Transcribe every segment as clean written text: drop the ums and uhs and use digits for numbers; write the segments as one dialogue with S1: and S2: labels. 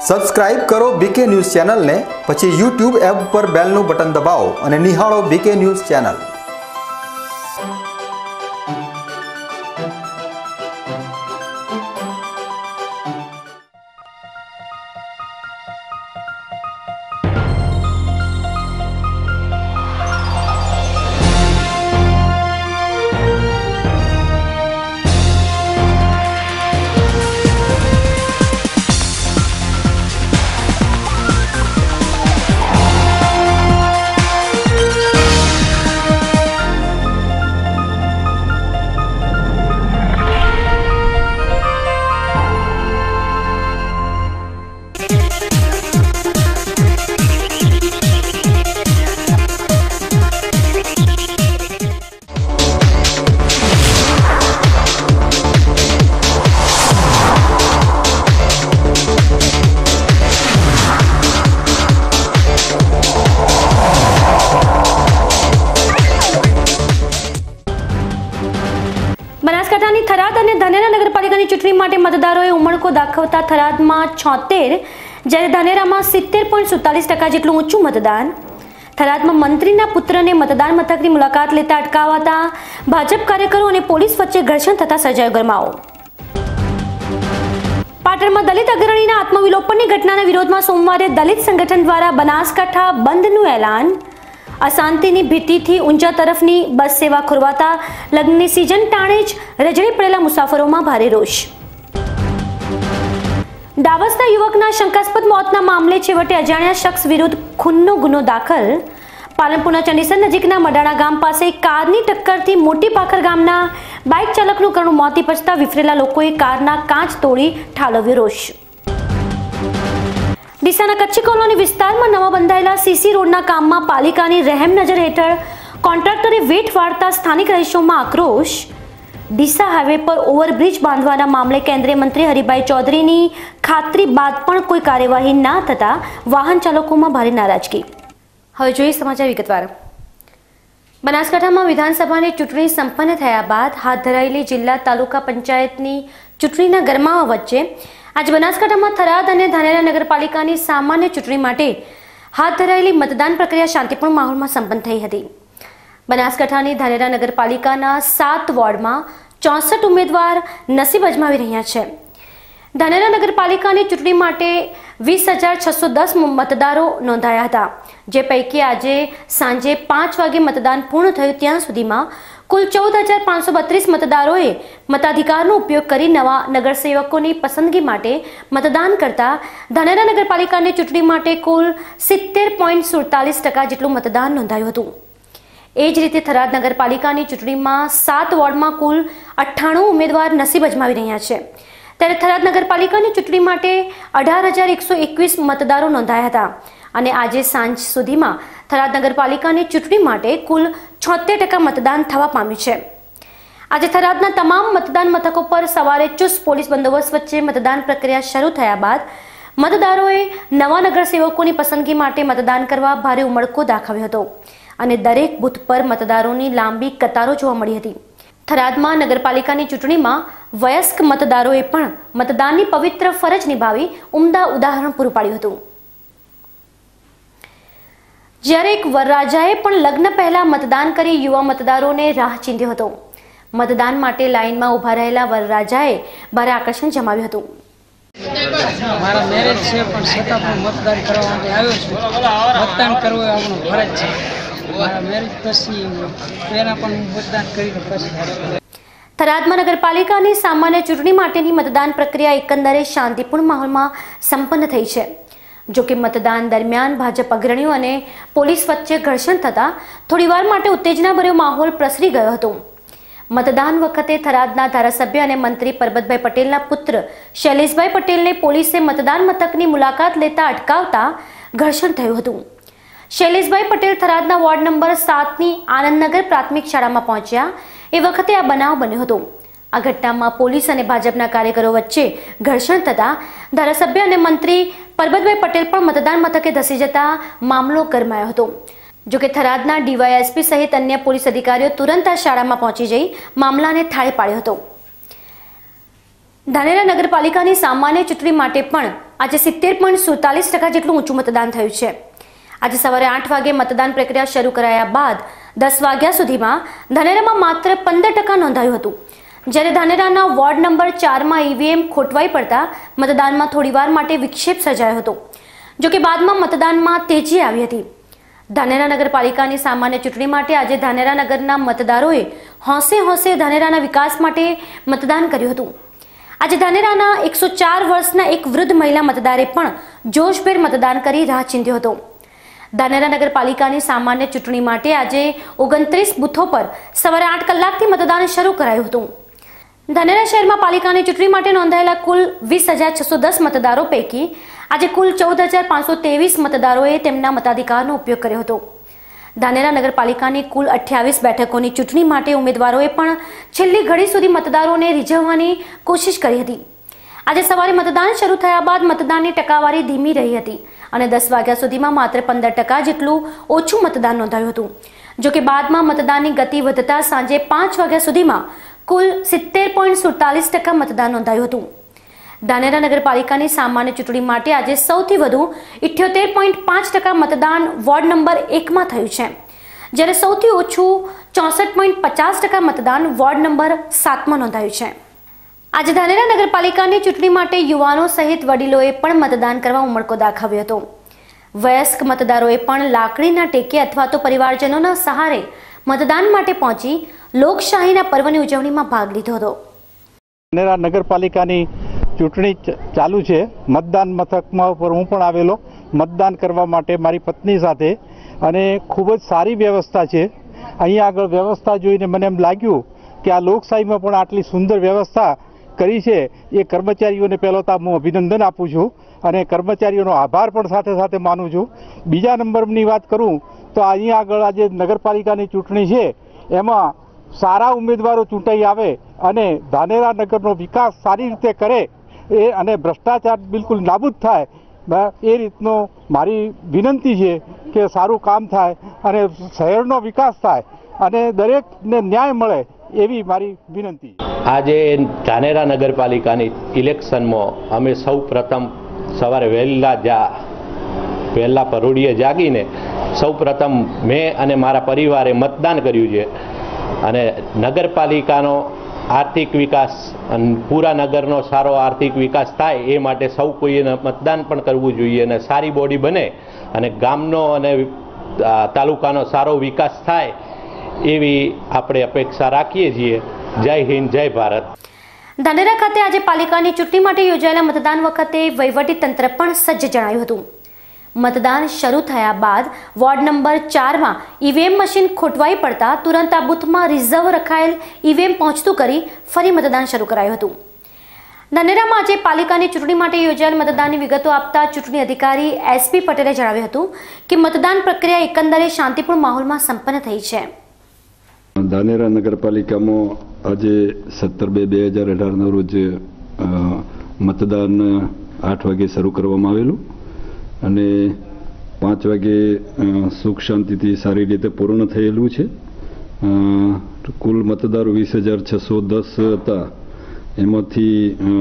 S1: Subscribe કરો બીકે news ચેનલને, પછી YouTube એપ પર બેલનું બટન દબાવો અને નિહાળો બીકે ન્યૂઝ ચેનલ।
S2: બનાસકાંઠાની થરાદ અને ધાનેરા નગરપાલિકાની ચૂંટણી માટે મતદારોએ ઉમળકો દાખવતા થરાદમાં 76 જ્યારે ધાનેરામાં 70.47% જેટલું ઊંચું મતદાન। થરાદમાં મંત્રીના પુત્રને મતદાન મથકની મુલાકાત લેતા અટકાવાતા ભાજપ કાર્યકરો અને પોલીસ વચ્ચે ઘર્ષણ થતા સર્જાયો ગરમાવો। પાટણમાં દલિત અગ્રણીના આત્મવિલોપનની ઘટનાના વિરોધમાં સોમવારે દલિત સંગઠન દ્વારા બનાસકાંઠા બંધનું એલાન। અશાંતિની ભીતિથી ઊંઝા તરફની બસ સેવા ખોરવાતા લગ્નની સિઝન ટાણે જ રજડી પડેલા મુસાફરોમાં ભારે રોષ। ડાવસના યુવકના શંકાસ્પદ મોતના મામલે છેવટે અજાણ્યા શખ્સ વિરુદ્ધ ખૂનનો ગુનો દાખલ। પાલનપુરના ચંડીસર નજીકના મડાણા ગામ પાસે કારની ટક્કરથી મોટી પાખર ગામના બાઇક ચાલકનું કરુણ મોત નિપજતા વિફરેલા લોકોએ કારના કાચ તોડી ઠાલવ્યો રોષ। ડીસાના કચ્છી કોલોની વિસ્તારમાં નવા બંધાયેલા સીસી રોડના કામમાં પાલિકાની રહેમ નજર હેઠળ કોન્ટ્રાક્ટરે વેઠ વાળતા સ્થાનિક રહીશોમાં આક્રોશ। ડીસા હાઈવે પર ઓવરબ્રિજ બાંધવાના મામલે કેન્દ્રીય મંત્રી હરિભાઈ ચૌધરીની ખાતરી બાદ પણ કોઈ કાર્યવાહી ના થતા વાહન ચાલકોમાં ભારે નારાજગી। હવે જોઈએ સમાચાર વિગતવાર। બનાસકાંઠામાં વિધાનસભાની ચૂંટણી સંપન્ન થયા બાદ હાથ ધરાયેલી જિલ્લા તાલુકા પંચાયતની ચૂંટણીના ગરમાવા વચ્ચે आज बनासकांठाમાં થરાદ અને ધાનેરા નગરપાલિકાની સામાન્ય ચૂંટણી માટે હાથ ધરાયેલી મતદાન પ્રક્રિયા શાંતિપૂર્ણ માહોલમાં સંપન્ન થઈ હતી। બનાસકાંઠાની ધાનેરા નગરપાલિકાના 7 વોર્ડમાં 64 ઉમેદવાર નસીબ અજમાવી રહ્યા છે। ધાનેરા નગરપાલિકાની ચૂંટણી માટે 20,610 મતદારો નોંધાયા હતા, જે પૈકી આજે સાંજે 5 વાગે મતદાન પૂર્ણ થયું ત્યાં સુધીમાં કુલ 14,532 મતદારોએ મતાધિકારનો ઉપયોગ કરી નવા નગરસેવકોની પસંદગી માટે મતદાન કરતા ધાનેરા નગરપાલિકાની ચૂંટણી માટે કુલ 70.47% જેટલું મતદાન નોંધાયું હતું। એ જ રીતે થરાદ નગરપાલિકાની ચૂંટણીમાં 7 વોર્ડમાં કુલ 98 ઉમેદવાર નસીબ અજમાવી રહ્યા છે, ત્યારે થરાદ નગરપાલિકાની ચૂંટણી માટે 18,121 મતદારો નોંધાયા હતા અને આજે સાંજ સુધીમાં થરાદ નગરપાલિકાની ચૂંટણી માટે કુલ 76% મતદાન થવા પામ્યું છે। આજે થરાદના તમામ મતદાન મથકો પર સવારે ચુસ્ત પોલીસ બંદોબસ્ત વચ્ચે મતદાન પ્રક્રિયા શરૂ થયા બાદ મતદારોએ નવા નગરસેવકોની પસંદગી માટે મતદાન કરવા ભારે ઉમળકો દાખવ્યો હતો અને દરેક બૂથ પર મતદારોની લાંબી કતારો જોવા મળી હતી। થરાદમાં નગરપાલિકાની ચૂંટણીમાં વયસ્ક મતદારોએ પણ મતદાનની પવિત્ર ફરજ નિભાવી ઉમદા ઉદાહરણ પૂરું પાડ્યું હતું। જ્યારે એક વરરાજાએ પણ લગ્ન પહેલા મતદાન કરી યુવા મતદારોને રાહ ચીંધ્યો હતો। મતદાન માટે લાઇનમાં ઉભા રહેલા વરરાજાએ ભારે આકર્ષણ જમાવ્યું હતું।
S3: મારા મેરેજ છે પણ છતાં પણ મતદાન કરવા માટે આવ્યો છું। મતદાન કરવું એ આપણો ફરજ છે। મારા મેરેજ પછી પહેલા પણ મતદાન કરીને પછી।
S2: થરાદમાં નગરપાલિકાની સામાન્ય ચૂંટણી માટેની મતદાન પ્રક્રિયા એકંદરે શાંતિપૂર્ણ માહોલમાં સંપન્ન થઈ છે। જોકે મતદાન દરમિયાન ભાજપ અગ્રણીઓ અને પોલીસ વચ્ચે ઘર્ષણ થતા થોડીવાર માટે ઉત્તેજનાભર્યો માહોલ પ્રસરી ગયો હતો। મતદાન વખતે થરાદના ધારાસભ્ય અને મંત્રી પરબતભાઈ પટેલના પુત્ર શૈલેષભાઈ પટેલને પોલીસે મતદાન મથકની મુલાકાત લેતા અટકાવતા ઘર્ષણ થયું હતું। શૈલેષભાઈ પટેલ થરાદના વોર્ડ નંબર 7ની આનંદનગર પ્રાથમિક શાળામાં પહોંચ્યા એ વખતે આ બનાવ બન્યો હતો। આ ઘટનામાં પોલીસ અને ભાજપના કાર્યકરો વચ્ચે ઘર્ષણ થતા ધારાસભ્ય અને મંત્રી પરબતભાઈ પટેલ પણ મતદાન મથકે ધસી જતા મામલો ગરમાયો હતો। જોકે થરાદના ડીવાયએસપી સહિત અન્ય પોલીસ અધિકારીઓ તુરંત આ શાળામાં પહોંચી જઈ મામલાને થાળે પાડ્યો હતો। ધાનેરા નગરપાલિકાની સામાન્ય ચૂંટણી માટે પણ આજે 70.47% જેટલું ઊંચું મતદાન થયું છે. આજે સવારે 8 વાગે મતદાન પ્રક્રિયા શરૂ કરાયા બાદ 10 વાગ્યા સુધીમાં ધાનેરામાં માત્ર 15% નોંધાયું હતું. જ્યારે ધાનેરાના વોર્ડ નંબર 4માં ઈવીએમ ખોટવાઈ પડતા મતદાનમાં થોડીવાર માટે વિક્ષેપ સર્જાયો હતો. જોકે બાદમાં મતદાનમાં તેજી આવી હતી. ધાનેરા નગરપાલિકાની સામાન્ય ચૂંટણી માટે આજે ધાનેરા નગરના મતદારોએ હોંશે હોંશે ધાનેરાના વિકાસ માટે મતદાન કર્યું હતું. આજે ધાનેરાના 104 વર્ષના એક વૃદ્ધ મહિલા મતદારે પણ જોશભેર મતદાન કરી રાહ ચીંધ્યો હતો. ધાનેરા નગરપાલિકાની સામાન્ય ચૂંટણી માટે આજે 29 બૂથો પર સવારે 8 કલાકથી મતદાન શરૂ કરાયું હતું. ધાનેરા શહેરમાં પાલિકાની ચૂંટણી માટે નોંધાયેલા કુલ 20,610 મતદારો પૈકી આજે કુલ 14,523 મતદારોએ તેમના મતાધિકારનો ઉપયોગ કર્યો હતો. ધાનેરા નગરપાલિકાની કુલ 28 બેઠકોની ચૂંટણી માટે ઉમેદવારોએ પણ છેલ્લી ઘડી સુધી મતદારોને રીઝવવાની કોશિશ કરી હતી. આજે સવારે મતદાન શરૂ થયા બાદ મતદાનની ટકાવારી ધીમી રહી હતી અને 10 વાગ્યા સુધીમાં માત્ર 15% જેટલું ઓછું મતદાન નોંધાયું હતું. જોકે બાદમાં મતદાનની ગતિ વધતા સાંજે 5 વાગ્યા સુધીમાં કુલ 70.47% મતદાન નોંધાયું હતું. ધાનેરા નગરપાલિકાની સામાન્ય ચૂંટણી માટે આજે સૌથી વધુ 78.5% મતદાન વોર્ડ નંબર 1માં થયું છે, જ્યારે સૌથી ઓછું 64.50% મતદાન વોર્ડ નંબર 7માં નોંધાયું છે. આજે ધાનેરા નગરપાલિકાની ચૂંટણી માટે યુવાનો સહિત વડીલોએ પણ મતદાન કરવા ઉમળકો દાખવ્યો હતો. વયસ્ક મતદારોએ પણ લાકડીના ટેકે અથવા તો પરિવારજનોના સહારે મતદાન માટે પહોંચી લોકશાહીના પર્વની ઉજવણીમાં ભાગ લીધો હતો.
S4: ધાનેરા નગરપાલિકાની ચૂંટણી ચાલુ છે. મતદાન મથકમાં પર હું પણ આવેલો મતદાન કરવા માટે મારી પત્ની સાથે, અને ખૂબ જ સારી વ્યવસ્થા છે. અહીંયા આગળ વ્યવસ્થા જોઈને મને એમ લાગ્યું કે આ લોકશાહીમાં પણ આટલી સુંદર વ્યવસ્થા કરી છે. એ કર્મચારીઓને પહેલો તો હું અભિનંદન આપું છું અને કર્મચારીઓનો આભાર પણ સાથે સાથે માનું છું. બીજા નંબરની વાત કરું તો અહીંયા આગળ આજે નગરપાલિકાની ચૂંટણી છે, એમાં સારા ઉમેદવારો ચૂંટાઈ આવે અને ધાનેરા નગરનો વિકાસ સારી રીતે કરે અને ભ્રષ્ટાચાર બિલકુલ નાબૂદ થાય, એ રીતનો મારી વિનંતી છે કે સારું કામ થાય અને શહેરનો વિકાસ થાય અને દરેકને ન્યાય મળે એવી મારી વિનંતી.
S5: આજે ધાનેરા નગરપાલિકાની ઇલેક્શનમાં અમે સૌ પ્રથમ સવારે વહેલા પરોઢીએ જાગીને સૌ પ્રથમ મેં અને મારા પરિવારે મતદાન કર્યું છે. અને નગરપાલિકાનો આર્થિક વિકાસ અને પૂરા નગરનો સારો આર્થિક વિકાસ થાય એ માટે સૌ કોઈએ મતદાન પણ કરવું જોઈએ અને સારી બોડી બને અને ગામનો અને તાલુકાનો સારો વિકાસ થાય એવી આપણે અપેક્ષા રાખીએ છીએ. જય હિન્દ, જય ભારત.
S2: ધાનેરા ખાતે આજે પાલિકાની ચૂંટણી માટે યોજાયેલા મતદાન વખતે વહીવટી તંત્ર પણ સજ્જ જણાયું હતું. મતદાન શરૂ થયા બાદ વોર્ડ નંબર 4માં ઈવીએમ મશીન ખોટવાઈ પડતા તુરંત આ બૂથમાં રિઝર્વ રખાયેલ ઈવીએમ પહોંચતું કરી ફરી મતદાન શરૂ કરાયું હતું. ધાનેરામાં આજે પાલિકાની ચૂંટણી માટે યોજાયેલ મતદાનની વિગતો આપતા ચૂંટણી અધિકારી SP પટેલે જણાવ્યું હતું કે મતદાન પ્રક્રિયા એકંદરે શાંતિપૂર્ણ માહોલમાં સંપન્ન થઈ છે.
S6: ધાનેરા નગરપાલિકામાં આજે 17/2/2018 રોજ મતદાન 8 વાગે શરૂ કરવામાં આવેલું અને 5 વાગે સુખ શાંતિથી સારી રીતે પૂર્ણ થયેલું છે. કુલ મતદારો 20,610 હતા. એમાંથી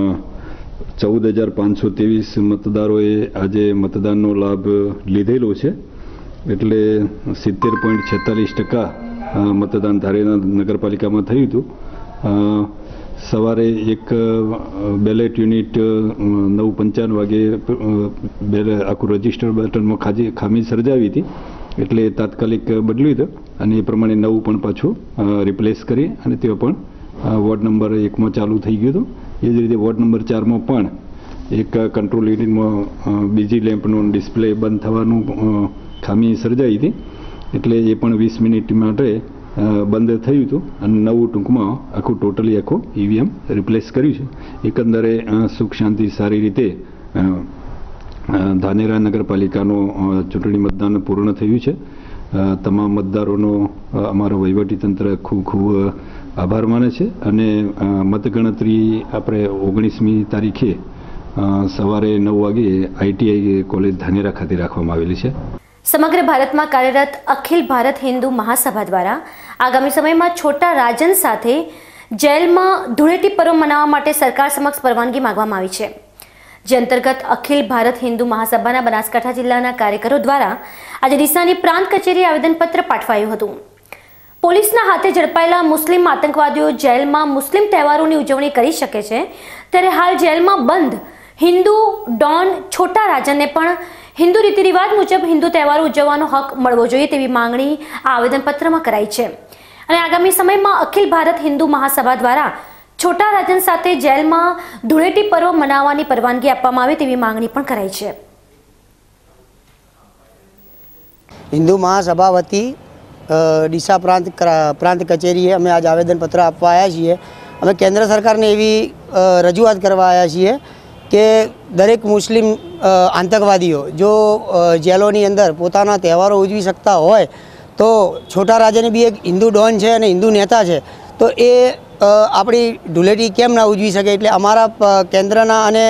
S6: 14,523 મતદારોએ આજે મતદાનનો લાભ લીધેલો છે. એટલે 70.46% મતદાન ધાનેરા નગરપાલિકામાં થયું હતું. સવારે એક બેલેટ યુનિટ 9:55 વાગે આખું રજિસ્ટર બટનમાં ખામી સર્જાવી હતી, એટલે તાત્કાલિક બદલ્યું હતું અને એ પ્રમાણે નવું પણ પાછું રિપ્લેસ કરી અને તે પણ વોર્ડ નંબર 1માં ચાલુ થઈ ગયું હતું. એ જ રીતે વોર્ડ નંબર 4માં પણ એક કંટ્રોલ યુનિટમાં બીજી લેમ્પનું ડિસ્પ્લે બંધ થવાનું ખામી સર્જાઈ હતી, એટલે એ પણ 20 મિનિટ માટે બંધ થયું હતું અને નવું ટૂંકમાં આખું ટોટલી આખું ઈવીએમ રિપ્લેસ કર્યું છે. એકંદરે સુખ શાંતિ સારી રીતે ધાનેરા નગરપાલિકાનો ચૂંટણી મતદાન પૂર્ણ થયું છે. તમામ મતદારોનો અમારો વહીવટીતંત્ર ખૂબ ખૂબ આભાર માને છે અને મતગણતરી આપણે 19મી તારીખે સવારે 9 વાગે ITI કોલેજ ધાનેરા ખાતે રાખવામાં આવેલી છે.
S2: સમગ્ર ભારતમાં કાર્યરત અખિલ ભારત હિન્દુ મહાસભા દ્વારા આગામી સમયમાં છોટા રાજન સાથે જેલમાં ધૂળેટી પર્વ મનાવવા માટે સરકાર સમક્ષ પરવાનગી માંગવામાં આવી છે. જે અંતર્ગત અખિલ ભારત હિન્દુ મહાસભાના બનાસકાંઠા જિલ્લાના કાર્યકરો દ્વારા આજે ડીસાની પ્રાંત કચેરીએ આવેદનપત્ર પાઠવાયું હતું. પોલીસના હાથે ઝડપાયેલા મુસ્લિમ આતંકવાદીઓ જેલમાં મુસ્લિમ તહેવારોની ઉજવણી કરી શકે છે, ત્યારે હાલ જેલમાં બંધ હિન્દુ ડોન છોટા રાજનને પણ હિન્દુ રીતિ રિવાજ મુજબ હિન્દુ તહેવારો ઉજવવાનો હક મળવો જોઈએ તેવી માંગણી આ આવેદનપત્રમાં કરાઈ છે. અને આગામી સમયમાં અખિલ ભારત હિન્દુ મહાસભા દ્વારા છોટા રાજન સાથે જેલમાં ધૂળેટી પર્વ મનાવવાની પરવાનગી આપવામાં આવે તેવી માંગણી પણ કરાઈ છે.
S7: હિન્દુ મહાસભા વતી ડીસા પ્રાંત કચેરીએ અમે આજ આવેદનપત્ર આપવા આવ્યા છીએ. અમે કેન્દ્ર સરકારને એવી રજૂઆત કરવા આવ્યા છીએ કે દરેક મુસ્લિમ આતંકવાદીઓ જો જેલોની અંદર પોતાના તહેવારો ઉજવી શકતા હોય તો છોટા રાજાની બી એક હિન્દુ ડોન છે અને હિન્દુ નેતા છે, તો એ આપણી ધૂળેટી કેમ ના ઉજવી શકે. એટલે અમારા કેન્દ્રના અને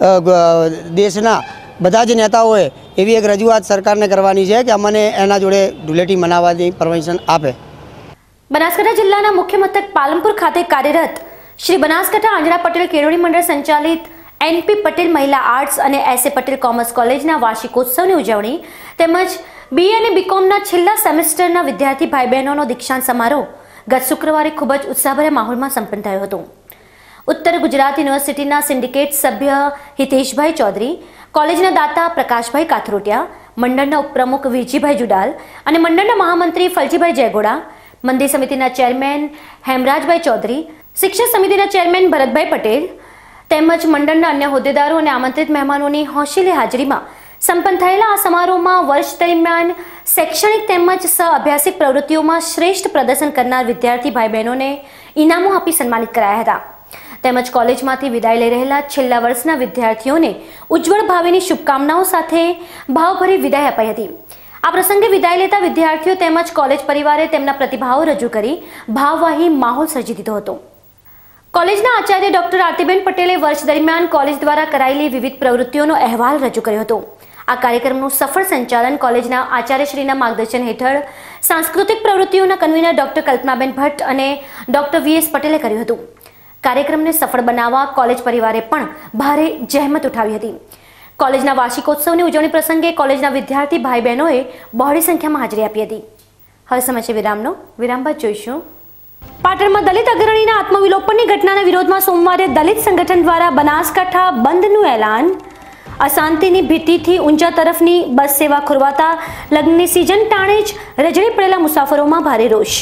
S7: દેશના બધા જ નેતાઓએ એવી એક રજૂઆત સરકારને કરવાની છે કે અમને એના જોડે ધૂળેટી મનાવવાની પરમિશન આપે.
S2: બનાસકાંઠા જિલ્લાના મુખ્ય મથક પાલનપુર ખાતે કાર્યરત શ્રી બનાસકાંઠા આંજણા પટેલ કેળવણી મંડળ સંચાલિત એનપી પટેલ મહિલા આર્ટ્સ અને એસએ પટેલ કોમર્સ કોલેજના વાર્ષિકોત્સવની ઉજવણી તેમજ બીએ અને બીકોમના છેલ્લા સેમેસ્ટરના વિદ્યાર્થી ભાઈ બહેનોનો દીક્ષાંત સમારોહ ગત શુક્રવારે ખૂબ જ ઉત્સાહભર્યા માહોલમાં સંપન્ન થયો હતો. ઉત્તર ગુજરાત યુનિવર્સિટીના સિન્ડિકેટ સભ્ય હિતેશભાઈ ચૌધરી, કોલેજના દાતા પ્રકાશભાઈ કાથરોટિયા, મંડળના ઉપપ્રમુખ વિરજીભાઈ જુડાલ અને મંડળના મહામંત્રી ફલજીભાઈ જયગોડા, મંદિર સમિતિના ચેરમેન હેમરાજભાઈ ચૌધરી, શિક્ષણ સમિતિના ચેરમેન ભરતભાઈ પટેલ તેમજ મંડળના અન્ય હોદ્દેદારો અને આમંત્રિત મહેમાનોની હોંશિલે હાજરીમાં સંપન્ન થયેલા આ સમારોહમાં વર્ષ દરમિયાન શૈક્ષણિક તેમજ સહઅભ્યાસિક પ્રવૃત્તિઓમાં શ્રેષ્ઠ પ્રદર્શન કરનાર વિદ્યાર્થી ભાઈ બહેનોને ઇનામો આપી સન્માનિત કરાયા હતા. તેમજ કોલેજમાંથી વિદાય લઈ રહેલા છેલ્લા વર્ષના વિદ્યાર્થીઓને ઉજ્જવળ ભાવિની શુભકામનાઓ સાથે ભાવભરી વિદાય અપાઈ હતી. આ પ્રસંગે વિદાય લેતા વિદ્યાર્થીઓ તેમજ કોલેજ પરિવારે તેમના પ્રતિભાવો રજૂ કરી ભાવવાહી માહોલ સર્જી દીધો હતો. કોલેજના આચાર્ય ડોક્ટર આરતીબેન પટેલે વર્ષ દરમિયાન કોલેજ દ્વારા કરાયેલી વિવિધ પ્રવૃત્તિઓનો અહેવાલ રજૂ કર્યો હતો. આ કાર્યક્રમનું સફળ સંચાલન કોલેજના આચાર્યશ્રીના માર્ગદર્શન હેઠળ સાંસ્કૃતિક પ્રવૃત્તિઓના કન્વીનર ડોક્ટર કલ્પનાબેન ભટ્ટ અને ડોક્ટર વીએસ પટેલે કર્યું હતું. કાર્યક્રમને સફળ બનાવવા કોલેજ પરિવારે પણ ભારે જહેમત ઉઠાવી હતી. કોલેજના વાર્ષિકોત્સવની ઉજવણી પ્રસંગે કોલેજના વિદ્યાર્થી ભાઈ બહેનોએ બહોળી સંખ્યામાં હાજરી આપી હતી. હવે સમય છે વિરામનો. વિરામ બાદ જોઈશું. પાટણમાં દલિત અગ્રણીના આત્મવિલોપનની ઘટનાના વિરોધમાં સોમવારે દલિત સંગઠન દ્વારા બનાસકાંઠા બંધનું એલાન. અશાંતિની ભીતિથી ઊંઝા તરફની બસ સેવા ખોરવાતા લગ્નની સિઝન ટાણે જ રજડી પડેલા મુસાફરોમાં ભારે રોષ.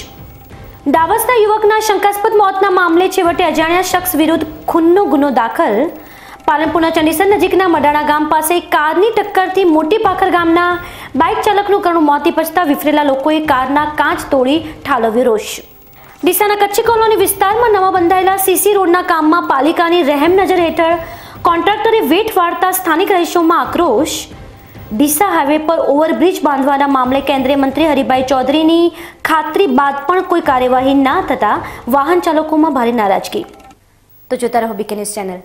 S2: દાવસના યુવકના શંકાસ્પદ મોતના મામલે છેવટે અજાણ્યા શખ્સ વિરુદ્ધ ખૂનનો ગુનો દાખલ. પાલનપુરના ચંડીસર નજીકના મડાણા ગામ પાસે કારની ટક્કરથી મોટી પાખર ગામના બાઇક ચાલકનું કરુણ મોત નિપજતા વિફરેલા લોકોએ કારના કાચ તોડી ઠાલવ્યો રોષ. ડીસાના કચ્છી કોલોની વિસ્તારમાં નવા બંધાયેલા સીસી રોડના કામમાં પાલિકાની રહેમ નજર હેઠળ કોન્ટ્રાક્ટરે વેઠ વાળતા સ્થાનિક રહીશોમાં આક્રોશ. ડીસા હાઈવે પર ઓવરબ્રિજ બાંધવાના મામલે કેન્દ્રીય મંત્રી હરિભાઈ ચૌધરીની ખાતરી બાદ પણ કોઈ કાર્યવાહી ના થતા વાહન ચાલકોમાં ભારે નારાજગી. તો જોતા રહો બીકે ન્યૂઝ ચેનલ.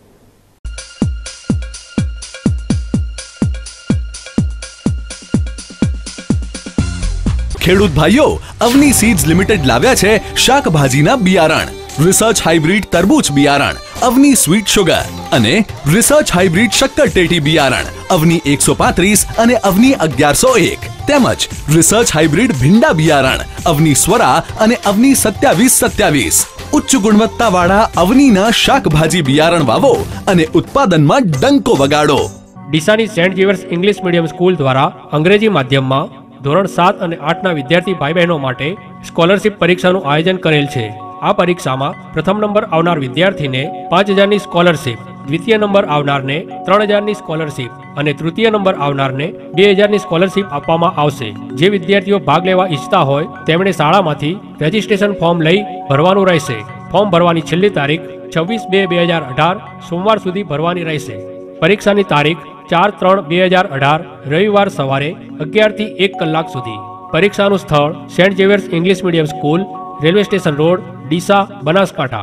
S8: ખેડૂત ભાઈઓ, અવની સીડ્સ લિમિટેડ લાવ્યા છે શાકભાજીના બિયારણ, રિસર્ચ હાઇબ્રિડ તરબૂચ બિયારણ, અવની સ્વીટ સુગર અને રિસર્ચ હાઇબ્રિડ શક્કરટેટી બિયારણ, અવની 135 અને અવની 1101 તેમજ રિસર્ચ હાઇબ્રિડ ભીંડા બિયારણ, અવની સ્વરા અને અવની 2727. ઉચ્ચ ગુણવત્તાવાળા અવનીના શાકભાજી બિયારણ વાવો અને ઉત્પાદનમાં ડંકો વગાડો.
S9: ડીસાની Saint Xavier's English medium school દ્વારા અંગ્રેજી માધ્યમમાં ધોરણ 7 અને 8ના વિદ્યાર્થી ભાઈ બહેનો માટે સ્કોલરશિપ પરીક્ષાનું આયોજન કરેલ છે. આ પરીક્ષામાં પ્રથમ નંબર આવનાર વિદ્યાર્થીને 5000ની સ્કોલરશિપ, દ્વિતીય નંબર આવનારને 3000ની સ્કોલરશિપ અને તૃતીય નંબર આવનારને 2000ની સ્કોલરશિપ આપવામાં આવશે. જે વિદ્યાર્થીઓ ભાગ લેવા ઈચ્છતા હોય તેમણે શાળામાંથી રજીસ્ટ્રેશન ફોર્મ લઈ ભરવાનું રહેશે. ફોર્મ ભરવાની છેલ્લી તારીખ 26/2/2018 સોમવાર સુધી ભરવાની રહેશે. પરીક્ષાની તારીખ 4/3/2018 રવિવાર સવારે 11 થી 1 કલાક સુધી. પરીક્ષાનું સ્થળ Saint Xavier's English medium school, railway station road, Deesa, Banaskantha.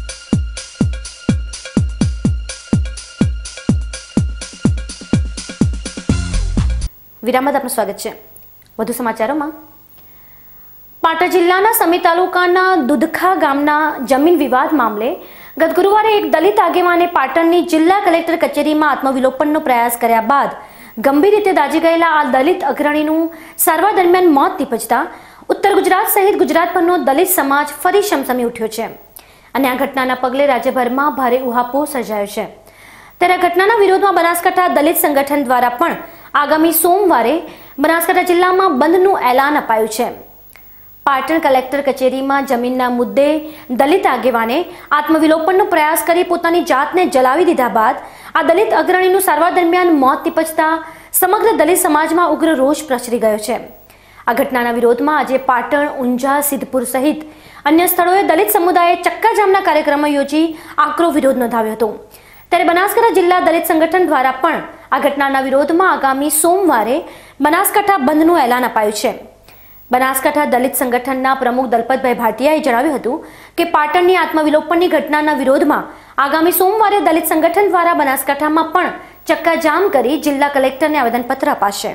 S2: વિરામ બાદ આપનું સ્વાગત છે. વધુ સમાચારોમાં પાટણ જિલ્લાના સમી તાલુકાના દુધખા ગામના જમીન વિવાદ મામલે ગત ગુરુવારે એક દલિત આગેવાને પાટણની જિલ્લા કલેક્ટર કચેરીમાં આત્મવિલોપનનો પ્રયાસ કર્યા બાદ ગંભીર રીતે દાઝી ગયેલા આ દલિત અગ્રણીનું સારવાર દરમિયાન મોત નીપજતા ઉત્તર ગુજરાત સહિત ગુજરાતભરનો દલિત સમાજ ફરી સમસમી ઉઠ્યો છે અને આ ઘટનાના પગલે રાજ્યભરમાં ભારે ઉહાપોહ સર્જાયો છે। ત્યારે આ ઘટનાના વિરોધમાં બનાસકાંઠા દલિત સંગઠન દ્વારા પણ આગામી સોમવારે બનાસકાંઠા જિલ્લામાં બંધનું એલાન અપાયું છે। પાટણ કલેક્ટર કચેરીમાં જમીનના મુદ્દે દલિત આગેવાને આત્મવિલોપનનો પ્રયાસ કરી પોતાની જાતને જલાવી દીધા બાદ આ દલિત અગ્રણીનું સારવાર દરમિયાન મોત નીપજતા સમગ્ર દલિત સમાજમાં ઉગ્ર રોષ પ્રસરી ગયો છે। આ ઘટનાના વિરોધમાં આજે પાટણ, ઊંઝા, સિદ્ધપુર સહિત અન્ય સ્થળોએ દલિત સમુદાયે ચક્કાજામના કાર્યક્રમો યોજી આકરો વિરોધ નોંધાવ્યો હતો। ત્યારે બનાસકાંઠા જિલ્લા દલિત સંગઠન દ્વારા પણ આ ઘટનાના વિરોધમાં આગામી સોમવારે બનાસકાંઠા બંધનું એલાન અપાયું છે। બનાસકાંઠા દલિત સંગઠનના પ્રમુખ દલપતભાઈ ભાટિયાએ જણાવ્યું હતું કે પાટણની આત્મવિલોપનની ઘટનાના વિરોધમાં આગામી સોમવારે દલિત સંગઠન દ્વારા બનાસકાંઠામાં પણ ચક્કાજામ કરી જિલ્લા કલેક્ટરને આવેદનપત્ર અપાશે।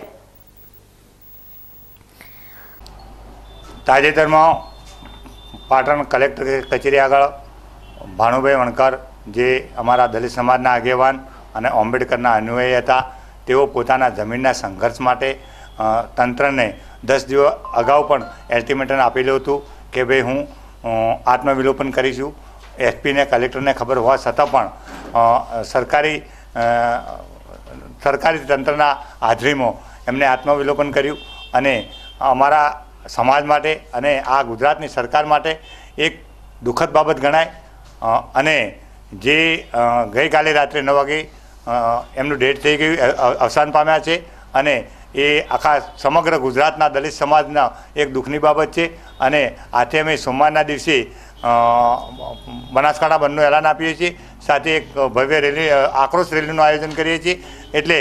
S10: તાજેતરમાં પાટણ કલેક્ટર કચેરી આગળ ભાનુભાઈ વણકર જે અમારા દલિત સમાજના આગેવાન અને આંબેડકરના અનુયાયી હતા, તેઓ પોતાના જમીનના સંઘર્ષ માટે તંત્રને 10 દિવસ અગાઉ પણ એસ્ટિમેશન આપેલું હતું કે ભાઈ હું આત્મવિલોપન કરીશું। એસપીને કલેક્ટરને ખબર હોવા છતાં પણ સરકારી તંત્રના હાજરીમાં એમને આત્મવિલોપન કર્યું અને અમારા સમાજ માટે અને આ ગુજરાતની સરકાર માટે એક દુઃખદ બાબત ગણાય। અને જે ગઈકાલે રાત્રે 9 વાગે એમનું ડેથ થઈ ગયું, અવસાન પામ્યા છે અને એ આખા સમગ્ર ગુજરાતના દલિત સમાજના એક દુઃખની બાબત છે। અને આથી અમે સોમવારના દિવસે બનાસકાંઠા બંધનું એલાન આપીએ છીએ, સાથે એક ભવ્ય રેલી, આક્રોશ રેલીનું આયોજન કરીએ છીએ। એટલે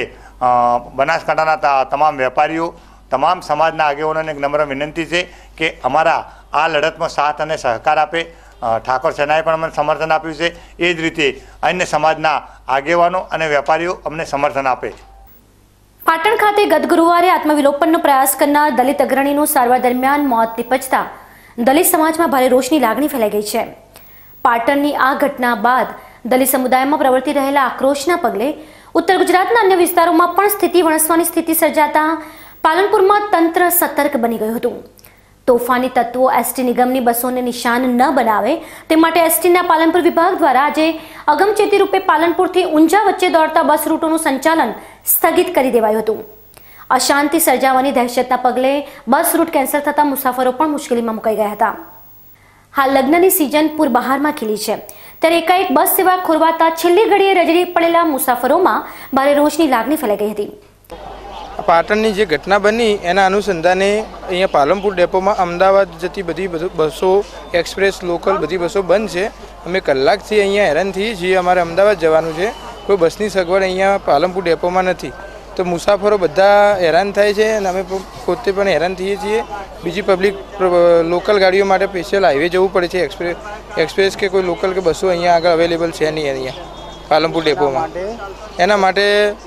S10: બનાસકાંઠાના તમામ વેપારીઓ, તમામ સમાજના આગેવાનોને એક નમ્ર વિનંતી છે કે અમારા આ લડતમાં સાથ અને સહકાર આપે। ઠાકોર સેનાએ પણ અમને સમર્થન આપ્યું છે, એ જ રીતે અન્ય સમાજના આગેવાનો અને વેપારીઓ અમને સમર્થન આપે।
S2: પાટણ ખાતે ગત ગુરુવારે આત્મવિલોપનનો પ્રયાસ કરનાર દલિત અગ્રણીનું સારવાર દરમિયાન મોત નીપજતા દલિત સમાજમાં ભારે રોષની લાગણી ફેલાઈ ગઈ છે। પાટણની આ ઘટના બાદ દલિત સમુદાયમાં પ્રવર્તી રહેલા આક્રોશના પગલે ઉત્તર ગુજરાતના અન્ય વિસ્તારોમાં પણ સ્થિતિ વણસવાની સ્થિતિ સર્જાતા પાલનપુરમાં તંત્ર સતર્ક બની ગયું હતું। તોફાની તત્વો એસટી નિગમની બસોને નિશાન ન બનાવે તે માટે એસટીના પાલનપુર વિભાગ દ્વારા આજે અગમચેતી રૂપે પાલનપુરથી ઊંઝા વચ્ચે દોડતા બસ રૂટોનું સંચાલન સ્થગિત કરી દેવાયું હતું। અશાંતિ સર્જાવાની દહેશતના પગલે બસ રૂટ કેન્સલ થતા મુસાફરો પણ મુશ્કેલીમાં મુકાઈ ગયા હતા। હાલ લગ્નની સિઝન પૂર બહારમાં ખીલી છે, ત્યારે એકાએક બસ સેવા ખોરવાતા છેલ્લી ઘડીએ રજડી પડેલા મુસાફરોમાં ભારે રોષની લાગણી ફેલાઈ ગઈ હતી।
S11: પાટણની જે ઘટના બની એના અનુસંધાને અહીંયા પાલનપુર ડેપોમાં અમદાવાદ જતી બધી બસો, એક્સપ્રેસ, લોકલ બધી બસો બંધ છે। અમે કલાકથી અહીંયા હેરાન થઈએ છીએ, અમારે અમદાવાદ જવાનું છે, કોઈ બસની સગવડ અહીંયા પાલનપુર ડેપોમાં નથી, તો મુસાફરો બધા હેરાન થાય છે અને અમે પોતે પણ હેરાન થઈએ છીએ। બીજી પબ્લિક લોકલ ગાડીઓ માટે સ્પેશિયલ હાઈવે જવું પડે છે, એક્સપ્રેસ કે કોઈ લોકલ કે બસો અહીંયા આગળ અવેલેબલ છે નહીં અહીંયા પાલનપુર ડેપોમાં। એના માટે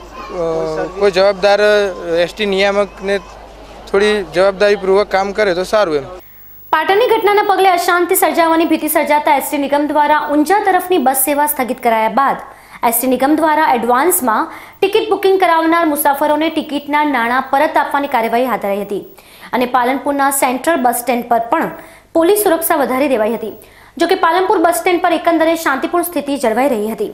S11: કોઈ જવાબદાર એસટી નિયામકને થોડી જવાબદારીપૂર્વક કામ કરે તો સારું એમ।
S2: પાટણની ઘટનાના પગલે અશાંતિ સર્જાવાની ભીતિ સર્જાતા એસટી નિગમ દ્વારા ઊંઝા તરફની બસ સેવા સ્થગિત કરાયા બાદ એસટી નિગમ દ્વારા એડવાન્સમાં ટિકિટ બુકિંગ કરાવનાર મુસાફરોને ટિકિટના નાણાં પરત આપવાની કાર્યવાહી હાથ ધરાઈ હતી અને પાલનપુરના સેન્ટ્રલ બસ સ્ટેન્ડ પર પણ પોલીસ સુરક્ષા વધારી દેવાઈ હતી। જોકે પાલનપુર બસ સ્ટેન્ડ પર એકંદરે શાંતિપૂર્ણ સ્થિતિ જળવાઈ રહી હતી।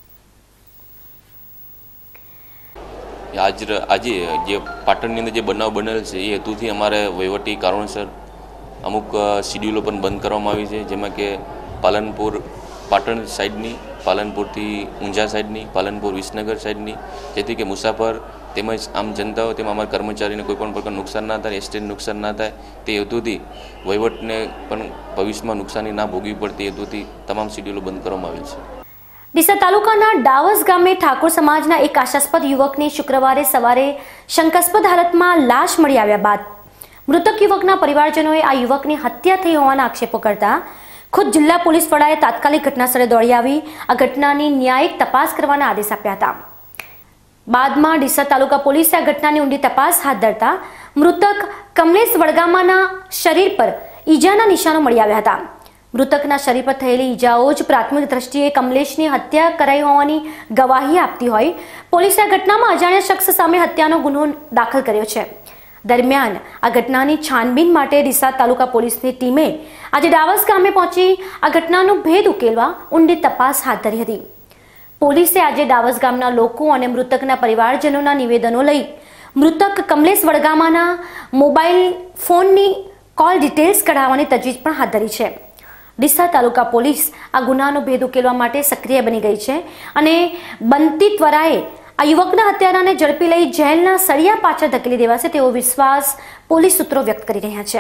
S12: આજે જે પાટણની અંદર જે બનાવ બનેલ છે એ હેતુથી અમારે વહીવટી કારણોસર અમુક શિડ્યુલો પણ બંધ કરવામાં આવી છે, જેમાં કે પાટણ સાઈડની, પાલનપુરથી ઊંઝા સાઈડની, પાલનપુર વિસનગર સાઈડની, જેથી કે મુસાફર તેમજ આમ જનતાઓ તેમજ અમારા કર્મચારીને કોઈ પણ પ્રકારનું નુકસાન ના થાય, એસ્ટેટને નુકસાન ના થાય તે હેતુથી વહીવટને પણ ભવિષ્યમાં નુકસાની ના ભોગવી પડે તે હેતુથી તમામ શિડ્યુલો બંધ કરવામાં આવી છે।
S2: ડીસા તાલુકાના ડાવસ ગામે ઠાકોર સમાજના એક આશાસ્પદ યુવકની શુક્રવારે સવારે શંકાસ્પદ હાલતમાં લાશ મળી આવ્યા બાદ મૃતક યુવકના પરિવારજનોએ આ યુવકની હત્યા થઈ હોવાના આક્ષેપો કરતા ખુદ જિલ્લા પોલીસ વડાએ તાત્કાલિક ઘટનાસ્થળે દોડી આવી આ ઘટનાની ન્યાયિક તપાસ કરવાના આદેશ આપ્યા હતા। બાદમાં ડીસા તાલુકા પોલીસે આ ઘટનાની ઊંડી તપાસ હાથ ધરતા મૃતક કમલેશ વડગામાના શરીર પર ઈજાના નિશાનો મળી આવ્યા હતા। મૃતકના શરીર પર થયેલી ઈજાઓ જ પ્રાથમિક દ્રષ્ટિએ કમલેશની હત્યા કરાઈ હોવાની ગવાહી આપતી હોય પોલીસે આ ઘટનામાં અજાણ્યા શખ્સ સામે હત્યાનો ગુનો દાખલ કર્યો છે. દરમિયાન આ ઘટનાની છાનબીન માટે ડીસા તાલુકા પોલીસની ટીમે આજે ડાવસ ગામે પહોંચી આ ઘટનાનો ભેદ ઉકેલવા ઊંડી તપાસ હાથ ધરી હતી. પોલીસે આજે ડાવસ ગામના લોકો અને મૃતકના પરિવારજનોના નિવેદનો લઈ મૃતક કમલેશ વડગામાના મોબાઈલ ફોનની કોલ ડિટેલ્સ કઢાવવાની તજવીજ પણ હાથ ધરી છે. ડીસા તાલુકા પોલીસ આ ગુનાનો ભેદ ઉકેલવા માટે સક્રિય બની ગઈ છે અને બનતી ત્વરાએ આ યુવકના હત્યારાને ઝડપી લઈ જેલના સળિયા પાછળ ધકેલી દેવાશે તેવો વિશ્વાસ પોલીસ સૂત્રો વ્યક્ત કરી રહ્યા છે.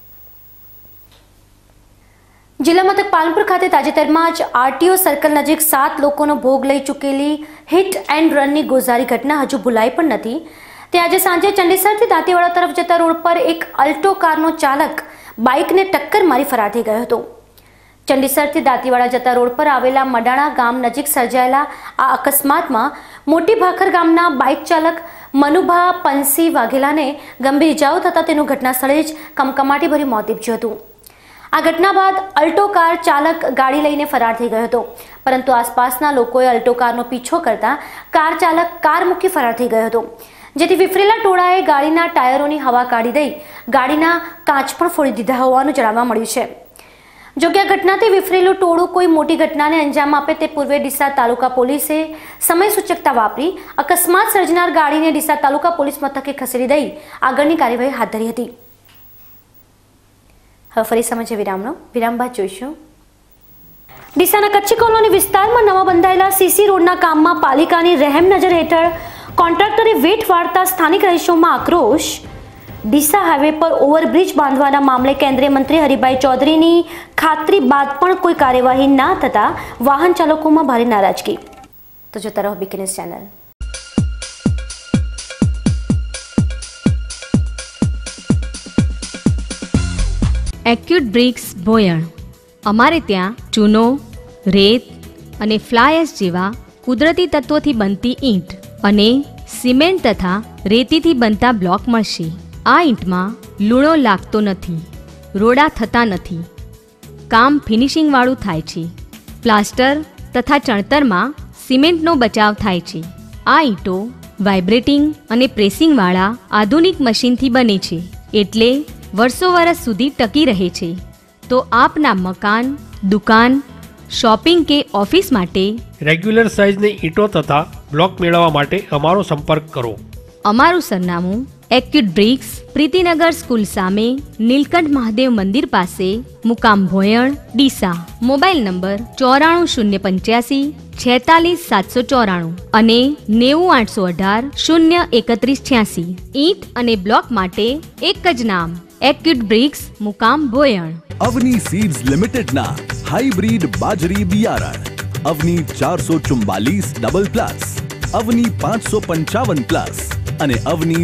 S2: જિલ્લા મથક પાલનપુર ખાતે તાજેતરમાં જ આરટીઓ સર્કલ નજીક 7 લોકોનો ભોગ લઈ ચૂકેલી હિટ એન્ડ રનની ગોઝારી ઘટના હજુ ભૂલાઈ પણ નથી. તે આજે સાંજે ચંડીસરથી દાંતીવાડા તરફ જતા રોડ પર એક અલ્ટો કારનો ચાલક બાઇકને ટક્કર મારી ફરાર થઈ ગયો હતો. ચંડીસરથી દાંતીવાડા જતા રોડ પર આવેલા મડાણા ગામ નજીક સર્જાયેલા આ અકસ્માતમાં મોટી ભાખર ગામના બાઇક ચાલક મનુભા પંસી વાઘેલાને ગંભીર ઇજાઓ થતાં તેનું ઘટના સ્થળે જ કમકમાટીભર્યું મોત નીપજ્યું હતું. આ ઘટના બાદ અલ્ટો કાર ચાલક ગાડી લઈને ફરાર થઈ ગયો હતો, પરંતુ આસપાસના લોકોએ અલ્ટો કારનો પીછો કરતા કાર ચાલક કાર મૂકી ફરાર થઈ ગયો હતો, જેથી વિફરેલા ટોળાએ ગાડીના ટાયરોની હવા કાઢી દઈ ગાડીના કાચ પણ ફોડી દીધા હોવાનું જાણવા મળ્યું છે. જો કે આ ઘટનાથી વિફરેલું ટોળું કોઈ મોટી ઘટનાને અંજામ આપે તે પૂર્વે ડીસા તાલુકા પોલીસે સમય સૂચકતા વાપરી અકસ્માત સર્જનાર ગાડીને ડીસા તાલુકા પોલીસ મથકે ખસેડી દઈ આગળની કાર્યવાહી હાથ ધરી હતી. હવે ફરી સમજે વિરામ બાદ જોઈશું. ડીસાના કચ્છી કોલોની વિસ્તારમાં નવા બંધાયેલા સીસી રોડના કામમાં પાલિકાની રહેમ નજર હેઠળ કોન્ટ્રાક્ટરે વેઠ વાળતા સ્થાનિક રહીશોમાં આક્રોશ. ડીસા હાઈવે પર ઓવરબ્રિજ બાંધવાના મામલે કેન્દ્રીય મંત્રી હરિભાઈ ચૌધરીની ખાતરી બાદ પણ કોઈ કાર્યવાહી ના થતા વાહન ચાલકોમાં ભારે નારાજગી. તો જોતા રહો BK news channel.
S13: Acute Bricks Bhoyan. અમારે ત્યાં ચૂનો, રેત અને ફ્લાય એશ જેવા કુદરતી તત્વોથી બનતી ઈંટ અને સિમેન્ટ તથા રેતીથી બનતા બ્લોક મળશે. આ ઈંટમાં લૂણો લાગતો નથી, રોડા થતા નથી, કામ ફિનિશિંગવાળું થાય છે. પ્લાસ્ટર તથા ચણતરમાં સિમેન્ટનો બચાવ થાય છે. આ ઈંટો વાઇબ્રેટિંગ અને પ્રેસિંગવાળા આધુનિક મશીનથી બને છે, એટલે વર્ષો વર્ષ સુધી ટકી રહે છે. તો આપના મકાન, દુકાન, શોપિંગ કે ઓફિસ માટે
S9: રેગ્યુલર સાઇઝની ઈંટો તથા બ્લોક મેળવવા માટે અમારો સંપર્ક કરો. અમારું
S13: સરનામું એક્યુટ બ્રિક્સ, પ્રીતિનગર સ્કૂલ સામે, નીલકંઠ મહાદેવ મંદિર પાસે, મુકામ ભોયણ, ડીસા. મોબાઈલ નંબર 94085 46794 અને 90818 03186. ઈંટ અને બ્લોક માટે એક જ નામ, એક્યુટ બ્રિક્સ, મુકામ ભોયણ.
S8: અવની સીડ્સ લિમિટેડ ના હાઇબ્રિડ બાજરી બિયારણ Avani 444 double plus, Avani 555 plus અને Avani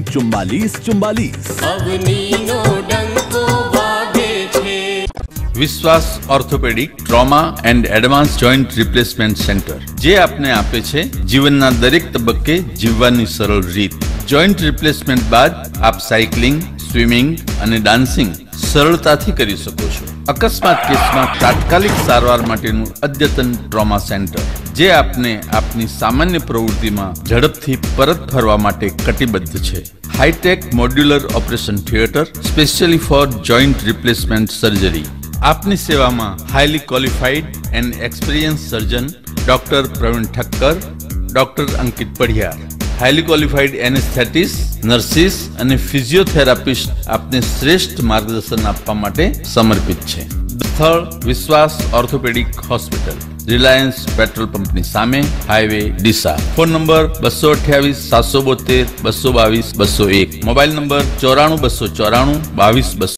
S8: 4444.
S14: Vishwas orthopaedic trauma and advance joint replacement centre, જે આપને આપે છે જીવનના દરેક તબક્કે જીવવાની સરળ રીત. જોઈન્ટ રિપ્લેસમેન્ટ બાદ આપ સાયકલિંગ, સ્વિમિંગ અને ડાન્સિંગ સરળતાથી કરી શકો છો. અકસ્માત કેસમાં તાત્કાલિક સારવાર માટેનું અદ્યતન ટ્રોમા સેન્ટર, જે આપને આપની સામાન્ય પ્રવૃત્તિમાં ઝડપથી પરત ફરવા માટે કટિબદ્ધ છે. Hi tech modular operation theatre specially for joint replacement surgery. આપની સેવામાં highly qualified and experience surgeon doctor Praveen Thakkar, doctor Ankit Padhiyar, highly qualified anaesthetist, nurses અને ફિઝિયોથેરાપિસ્ટ આપને શ્રેષ્ઠ માર્ગદર્શન આપવા માટે સમર્પિત છે. સ્થળ વિશ્વાસ ઓર્થોપેડિક હોસ્પિટલ, રિલાયન્સ પેટ્રોલ પંપની સામે, highway, Deesa. Phone number 228 772 222 201. Mobile number 94 294 22 200.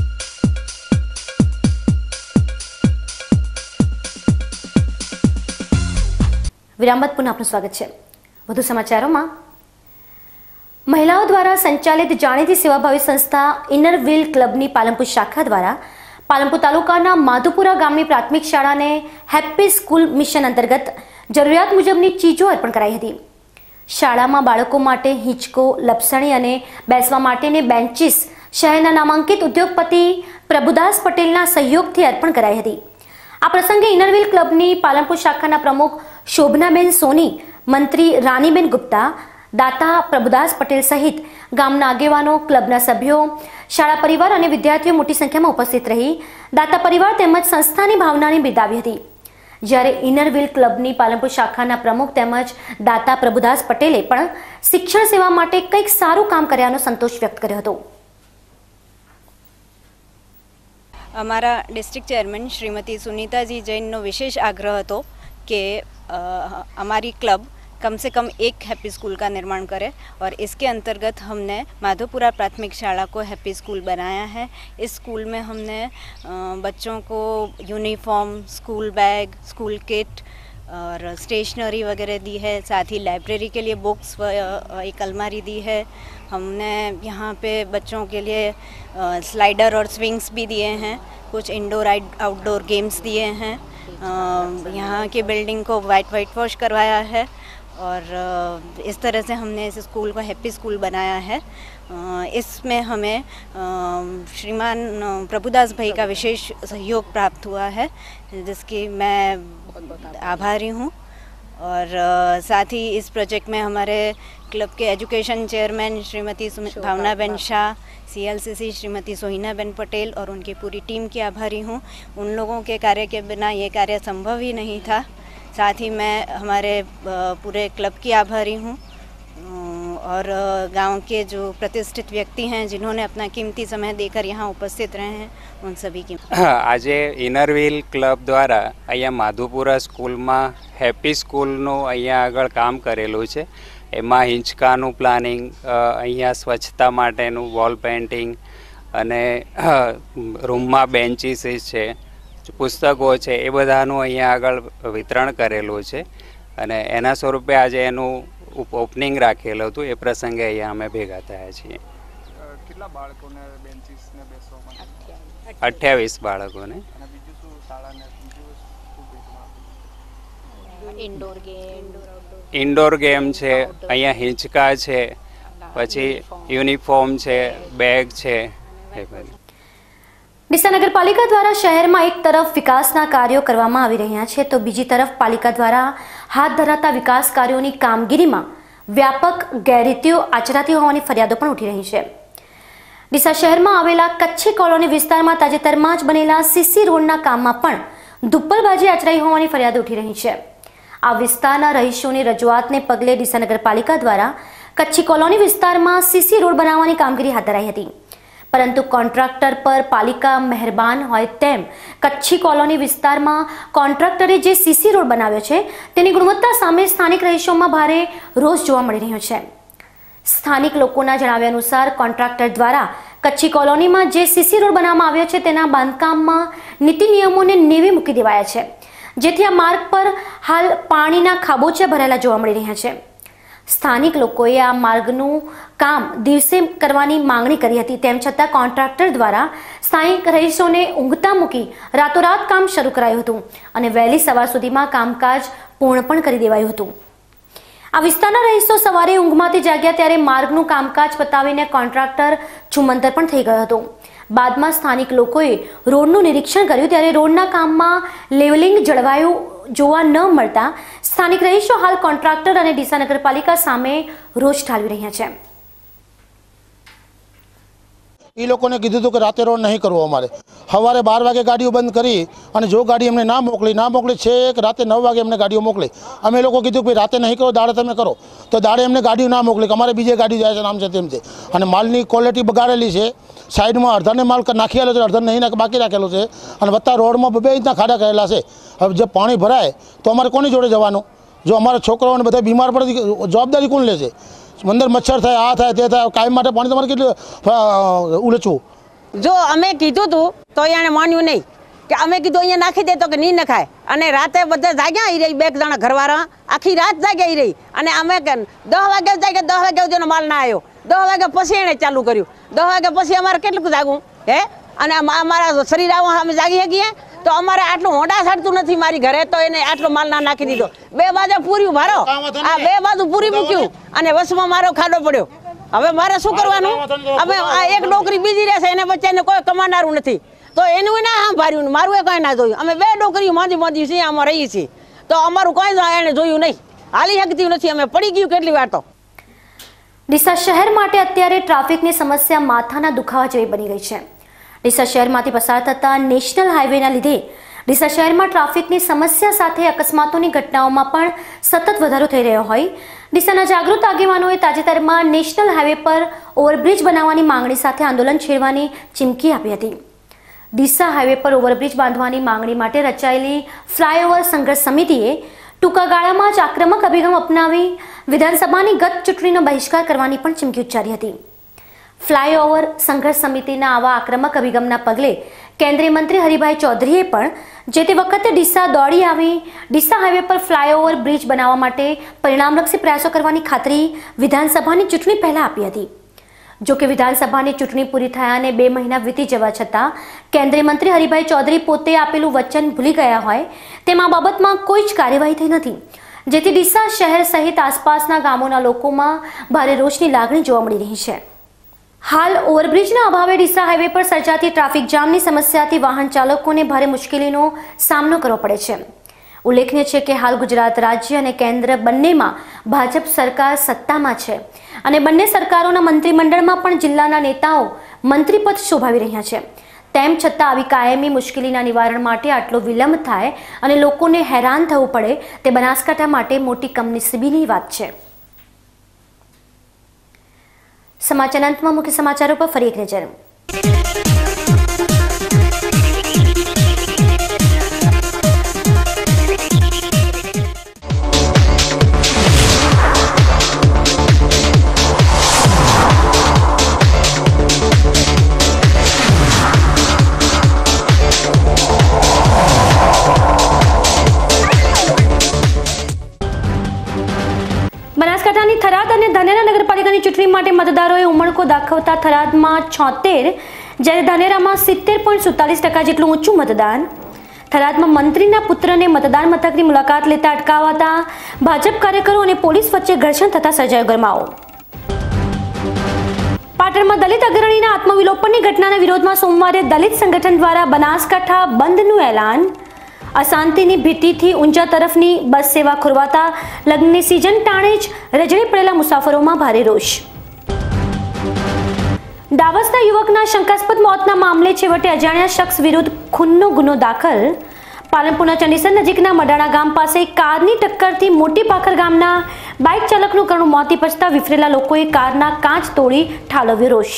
S2: વિરામ બાદ પુનઃ આપનું સ્વાગત છે. વધુ સમાચારોમાં, મહિલાઓ દ્વારા સંચાલિત જાણીતી સેવાભાવી સંસ્થા ઇનર વ્હીલ ક્લબની પાલનપુર શાખા દ્વારા પાલનપુર તાલુકાના માધુપુરા ગામની પ્રાથમિક શાળાને હેપી સ્કૂલ મિશન અંતર્ગત જરૂરિયાત મુજબની ચીજો અર્પણ કરાઈ હતી. શાળામાં બાળકો માટે હિંચકો, લપસણી અને બેસવા માટેની બેન્ચીસ શહેરના નામાંકિત ઉદ્યોગપતિ પ્રભુદાસ પટેલના સહયોગથી અર્પણ કરાઈ હતી. આ પ્રસંગે ઇનરવ્હીલ ક્લબની પાલનપુર શાખાના પ્રમુખ શોભનાબેન સોની, મંત્રી રાનીબેન ગુપ્તા, દાતા પ્રભુદાસ પટેલ સહિત ગામના આગેવાનો, ક્લબના સભ્યો, શાળા પરિવાર અને વિદ્યાર્થીઓ મોટી સંખ્યામાં ઉપસ્થિત રહી દાતા પરિવાર તેમજ સંસ્થાની ભાવનાને બિરદાવી હતી. જ્યારે ઇનરવ્હીલ ક્લબની પાલનપુર શાખાના પ્રમુખ તેમજ દાતા પ્રભુદાસ પટેલે પણ શિક્ષણ સેવા માટે કંઈક સારું કામ કર્યાનો સંતોષ વ્યક્ત કર્યો હતો.
S15: અમારા ડિસ્ટ્રિક્ટ ચેરમેન શ્રીમતી સુनीताजी जैनનો विशेष आग्रह હતો कि हमारी क्लब कम से कम एक हैप्पी स्कूल का निर्माण करे और इसके अंतर्गत हमने माधोपुरा प्राथमिक शाला को हैप्पी स्कूल बनाया है. इस स्कूल में हमने बच्चों को uniform, school bag, school kit और स्टेशनरी वगैरह दी है. साथ ही लाइब्रेरी के लिए बुक्स एक अलमारी दी है. हमने यहाँ पे बच्चों के लिए स्लाइडर और स्विंग्स भी दिए हैं. कुछ इंडोर आउटडोर गेम्स दिए हैं. यहाँ की बिल्डिंग को वाइट वॉश करवाया है और इस तरह से हमने इस स्कूल को हैप्पी स्कूल बनाया है. इसमें हमें श्रीमान प्रभुदास भाई का विशेष सहयोग प्राप्त हुआ है, जिसकी मैं आभारी हूँ. और साथ ही इस प्रोजेक्ट में हमारे क्लब के education chairman Shrimati Bhavnaben Shah, CLCC Shrimati Sohinaben Patel और उनकी पूरी टीम की आभारी हूँ. उन लोगों के कार्य के बिना ये कार्य संभव ही नहीं था. साथ ही मैं हमारे पूरे क्लब की आभारी हूँ और गांव के जो प्रतिष्ठित व्यक्ति हैं जिन्होंने अपना कीमती समय देकर यहाँ उपस्थित रहे हैं, उन सभी की
S16: आज इनरव्हील क्लब द्वारा अहींया माधोपुरा स्कूल में हैप्पी स्कूलનું અહીંયા આગળ કામ કરેલું છે. એમાં હિંચકાનું પ્લાનિંગ, અહીંયા સ્વચ્છતા માટેનું વોલ પેઇન્ટિંગ અને રૂમમાં બેન્ચીસ છે, પુસ્તકો છે, એ બધાનું અહીંયા આગળ વિતરણ કરેલું છે અને એના સ્વરૂપે આજે એનું ઓપનિંગ રાખેલું હતું. એ પ્રસંગે અહીંયા અમે ભેગા થયા છીએ.
S11: કેટલા બાળકોને બેન્ચીસ ને બેસવા માટે?
S16: 28 બાળકોને. ઇન્ડોર ગેમ છે, અહીંયા હિંચકા છે, પછી યુનિફોર્મ છે, બેગ છે.
S2: ડીસા નગરપાલિકા દ્વારા શહેરમાં એક તરફ વિકાસના કાર્યો કરવામાં આવી રહ્યા છે તો બીજી તરફ પાલિકા દ્વારા હાથ ધરાતા વિકાસ કાર્યોની કામગીરીમાં વ્યાપક ગેરરીતિઓ આચરાતી હોવાની ફરિયાદો પણ ઉઠી રહી છે. ડીસા શહેરમાં આવેલા કચ્છી કોલોની વિસ્તારમાં તાજેતરમાં જ બનેલા CC રોડના કામમાં પણ દુપ્પલબાજી આચરાઈ હોવાની ફરિયાદો ઉઠી રહી છે. આ વિસ્તારના રહીશોની રજૂઆતને પગલે ડીસા નગરપાલિકા દ્વારા કચ્છી કોલોની વિસ્તારમાં CC રોડ બનાવવાની કામગીરી હાથ ધરાઈ હતી. પરંતુ કોન્ટ્રાક્ટર પર પાલિકા મહેરબાન હોય તેમ કચ્છી કોલોની વિસ્તારમાં કોન્ટ્રાક્ટરે જે CC રોડ બનાવ્યો છે તેની ગુણવત્તા સામે સ્થાનિક રહીશોમાં ભારે રોષ જોવા મળી રહ્યો છે. સ્થાનિક લોકોના જણાવ્યા અનુસાર કોન્ટ્રાક્ટર દ્વારા કચ્છી કોલોનીમાં જે CC રોડ બનાવવામાં આવ્યો છે તેના બાંધકામમાં નીતિ નિયમોને નેવે મૂકી દેવાયા છે, જેથી આ માર્ગ પર હાલ પાણીના ખાબોચિયા ભરાયેલા જોવા મળી રહ્યા છે. સ્થાનિક લોકોએ આ માર્ગનું કામ દિવસે કરવાની માંગણી કરી હતી, તેમ છતાં કોન્ટ્રાક્ટર દ્વારા સ્થાનિક રહીશોને ઊંઘતા મૂકી રાતોરાત કામ શરૂ કરાયું હતું અને વહેલી સવાર સુધીમાં કામકાજ પૂર્ણ પણ કરી દેવાયું હતું. આ વિસ્તારના રહીશો સવારે ઊંઘમાંથી જાગ્યા ત્યારે માર્ગનું કામકાજ પતાવીને કોન્ટ્રાક્ટર છુમંતર પણ થઈ ગયો હતો. બાદમાં સ્થાનિક લોકોએ રોડનું નિરીક્ષણ કર્યું ત્યારે રોડના કામમાં લેવલિંગ જળવાયું જોવા ન મળતા સ્થાનિક રહીશો હાલ કોન્ટ્રાક્ટર અને ડીસા નગરપાલિકા સામે રોષ ઠાલવી રહ્યા છે.
S17: એ લોકોને કીધું હતું કે રાતે રોડ નહીં કરવો, અમારે સવારે 12 વાગે ગાડીઓ બંધ કરી અને જો ગાડી એમને ના મોકલી છેક રાતે 9 વાગે એમને ગાડીઓ મોકલી. અમે લોકો કીધું કે રાતે નહીં કરો, દાડે તમે કરો, તો દાડે એમને ગાડીઓ ના મોકલી કે અમારે બીજે ગાડી જાય છે, નામ છે તેમ છે. અને માલની ક્વોલિટી બગાડેલી છે. સાઈડમાં અડધાને માલ નાખી આવેલો છે, અડધાને નહીં બાકી રાખેલો છે અને વત્તા રોડમાં 2 ઇંચના ખાડા કરેલા છે. હવે જે પાણી ભરાય તો અમારે કોની જોડે જવાનું? જો અમારા છોકરાઓને બધા બીમાર પડે જવાબદારી કોણ લે છે? અંદર મચ્છર થાય, આ થાય, તે થાય, કાયમ માટે પાણી તમારે કેટલું ઉલચવું?
S18: જો અમે કીધું હતું તો એને માન્યું નહીં કે અમે કીધું અહીંયા નાખી દે તો કે નહીં નખાય. અને રાતે બધા જાગ્યા આવી રહી, 2 જણા ઘરવાળા આખી રાત જાગ્યા આવી રહી અને અમે 10 વાગે જાગ્યા, 10 વાગ્યા સુધીનો માલ ના આવ્યો. 10 વાગ્યા પછી એને ચાલુ કર્યું. 10 વાગ્યા પછી અમારે કેટલું જાગવું હે? અને અમારા શરીર આવું અમે જાગી શકીએ તો અમારે આટલું હોંડા સાડતું નથી મારી ઘરે, તો એને આટલો માલ ના નાખી દીધો. 2 બાજુ પૂર્યું ભારો, આ 2 બાજુ પૂરી મૂક્યું અને વસમાં મારો ખાડો પડ્યો. હવે મારે શું કરવાનું? હવે આ એક નોકરી બીજી રહેશે, એને વચ્ચે કોઈ કમાનારું નથી તો એનું ના સાંભળ્યું મારું એ કાંઈ ના જોયું. અમે 2 ડોકરીઓ મોદી છીએ આમાં રહીએ છીએ તો અમારું કોઈ એને જોયું નહીં. હાલી શકતી નથી, અમે પડી ગયું કેટલી વાર. તો
S2: ડીસા શહેર માટે અત્યારે ટ્રાફિકની સમસ્યા માથાના દુખાવા જેવી બની ગઈ છે. ડીસા શહેરમાંથી પસાર થતા નેશનલ હાઈવેના લીધે ડીસા શહેરમાં ટ્રાફિકની સમસ્યા સાથે અકસ્માતોની ઘટનાઓમાં પણ સતત વધારો થઈ રહ્યો હોય ડીસાના જાગૃત આગેવાનોએ તાજેતરમાં નેશનલ હાઈવે પર ઓવરબ્રિજ બનાવવાની માંગણી સાથે આંદોલન છેડવાની ચીમકી આપી હતી. ડીસા હાઈવે પર ઓવરબ્રિજ બાંધવાની માંગણી માટે રચાયેલી ફ્લાયઓવર સંઘર્ષ સમિતિએ ટૂંકા ગાળામાં જ આક્રમક અભિગમ અપનાવી વિધાનસભાની ગત ચૂંટણીનો બહિષ્કાર કરવાની પણ ચીમકી ઉચ્ચારી હતી. ફ્લાયઓવર સંઘર્ષ સમિતિના આવા આક્રમક અભિગમના પગલે કેન્દ્રીય મંત્રી હરિભાઈ ચૌધરીએ પણ જે તે વખતે ડીસા દોડી આવી ડીસા હાઈવે પર ફ્લાયઓવર બ્રિજ બનાવવા માટે પરિણામલક્ષી પ્રયાસો કરવાની ખાતરી વિધાનસભાની ચૂંટણી પહેલા આપી હતી. જો કે વિધાનસભાની ચૂંટણી પૂરી થયાને 2 મહિના વીતી જવા છતાં કેન્દ્રીય મંત્રી હરિભાઈ ચૌધરી પોતે આપેલું વચન ભૂલી ગયા હોય તેમ આ બાબતમાં કોઈ જ કાર્યવાહી થઈ નથી, જેથી ડીસા શહેર સહિત આસપાસના ગામોના લોકોમાં ભારે રોષની લાગણી જોવા મળી રહી છે. હાલ ઓવરબ્રિજના અભાવે ડીસા હાઈવે પર સર્જાતી ટ્રાફિક જામની સમસ્યાથી વાહન ચાલકોને ભારે મુશ્કેલીનો સામનો કરવો પડે છે. ઉલ્લેખનીય છે કે હાલ ગુજરાત રાજ્ય અને કેન્દ્ર બંનેમાં ભાજપ સરકાર સત્તામાં છે અને બંને સરકારોના મંત્રીમંડળમાં પણ જિલ્લાના નેતાઓ મંત્રીપદ શોભાવી રહ્યા છે. તેમ છતાં આવી કાયમી મુશ્કેલીના નિવારણ માટે આટલો વિલંબ થાય અને લોકોને હેરાન થવું પડે તે બનાસકાંઠા માટે મોટી કમનસીબીની વાત છે. સમાચાર અંતમાં મુખ્ય સમાચારો પર ફરી એક નજર. બનાસકાંઠાની થરાદ અને ધાનેરા નગરપાલિકાની ચૂંટણી માટે મતદારોએ ઉમળકો દાખવતા થરાદમાં 76 જ્યારે ધાનેરામાં 70.47% જેટલું ઊંચું મતદાન. થરાદમાં મંત્રીના પુત્રને મતદાન મથકની મુલાકાત લેતા અટકાવાતા ભાજપ કાર્યકરો અને પોલીસ વચ્ચે ઘર્ષણ થતા સર્જાયો ગરમાવો. પાટણમાં દલિત અગ્રણીના આત્મવિલોપનની ઘટનાના વિરોધમાં સોમવારે દલિત સંગઠન દ્વારા બનાસકાંઠા બંધનું એલાન. અશાંતિની ભીતિથી ઊંઝા તરફની બસ સેવા ખોરવાતા લગ્નની સિઝન ટાણે જ રજડે પડેલા મુસાફરોમાં ભારે રોષ. દાવસના યુવકના શંકાસ્પદ મોતના મામલે છેવટે અજાણ્યા શખ્સ વિરુદ્ધ ખૂનનો ગુનો દાખલ. પાલનપુરના ચંડીસર નજીકના મડાણા ગામ પાસે કારની ટક્કરથી મોટી પાખર ગામના બાઇક ચાલકનું કરુણ મોત નિપજતા વિફરેલા લોકોએ કારના કાચ તોડી ઠાલવ્યો રોષ.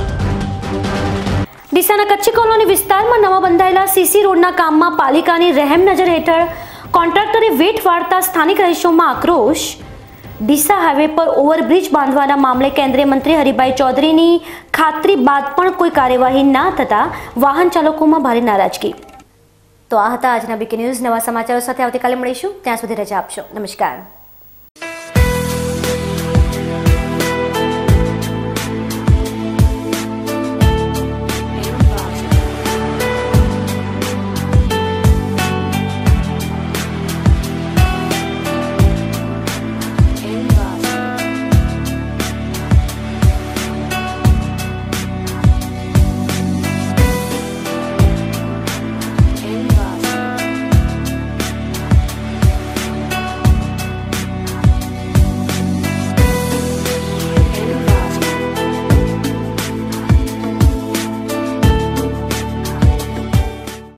S2: ડીસાના કચ્છી કોલોની વિસ્તારમાં નવા બંધાયેલા સીસી રોડના કામમાં પાલિકાની રહેમ નજર હેઠળ કોન્ટ્રાક્ટરે વેઠ વાળતા સ્થાનિક રહીશોમાં આક્રોશ. ડીસા હાઈવે પર ઓવરબ્રિજ બાંધવાના મામલે કેન્દ્રીય મંત્રી હરિભાઈ ચૌધરીની ખાતરી બાદ પણ કોઈ કાર્યવાહી ના થતા વાહન ચાલકોમાં ભારે નારાજગી. તો આ હતા આજના બીકે ન્યૂઝ. નવા સમાચારો સાથે આવતીકાલે મળીશું. ત્યાં સુધી રજા આપશો. નમસ્કાર.